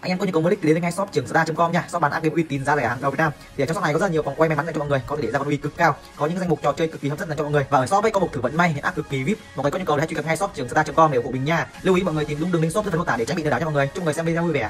Anh em có nhu cầu mua đích thì đến với ngay shop trường.com nha, shop bán ác game uy tín giá rẻ hàng đầu Việt Nam. Thì ở trong shop này có rất là nhiều vòng quay may mắn dành cho mọi người, có thể để ra con uy cực cao, có những danh mục trò chơi cực kỳ hấp dẫn dành cho mọi người. Và ở shop ấy có một thử vận may hiện ác cực kỳ VIP. Mọi người có nhu cầu hãy truy cập ngay shop trường.com để ủng hộ mình nha. Lưu ý mọi người tìm đúng đường link shop dưới phần mô tả để tránh bị lừa đảo cho mọi người. Chúc mọi người xem video vui vẻ.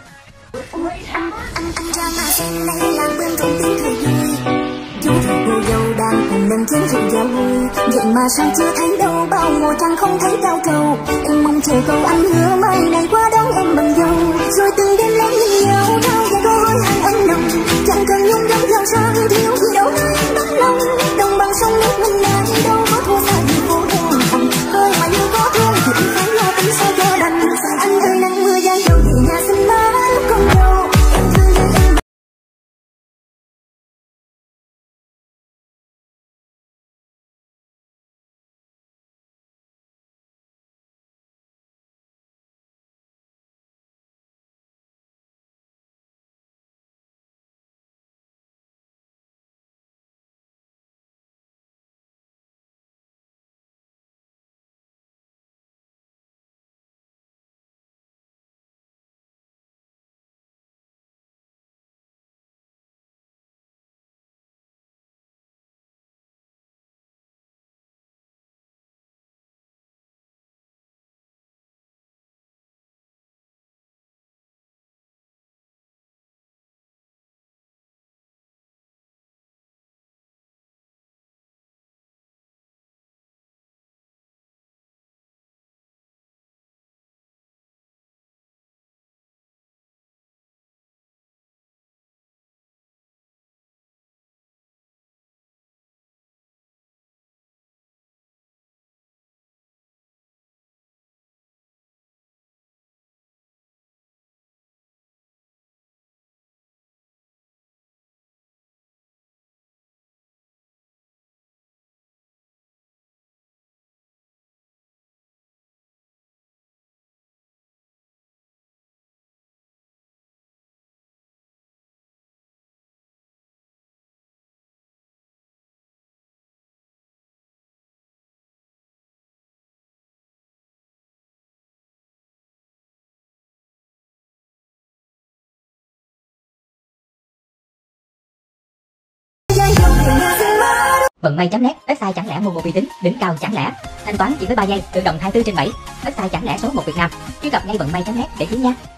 Dù rượu cô dâu đang cùng nâng chén rượu giao vui, vậy mà sao chưa thấy đâu, bao mùa trăng không thấy cao cầu. Em mong chờ câu anh hứa mai này qua đón em bằng dâu, rồi từng đêm lén nhìn nhau trao và đôi hôn hai ấm nồng. Chẳng cần nhung đắm giàu sang thiếu gì đâu hai tấm lòng, đồng bằng sông nước mình này đâu có thua xa gì phố đèn hồng. Hơi mà như có thương thì phải lo tính sao cho đành. Anh ơi nắng mưa giăng dầu thì nhà xin má lúc con dâu. Vận may.net, website chẳng lẻ mua một uy tín, đỉnh cao chẳng lẻ. Thanh toán chỉ với 3 giây, tự động 24/7. Website chẳng lẻ số 1 Việt Nam. Truy cập ngay vận may.net để chiến nha.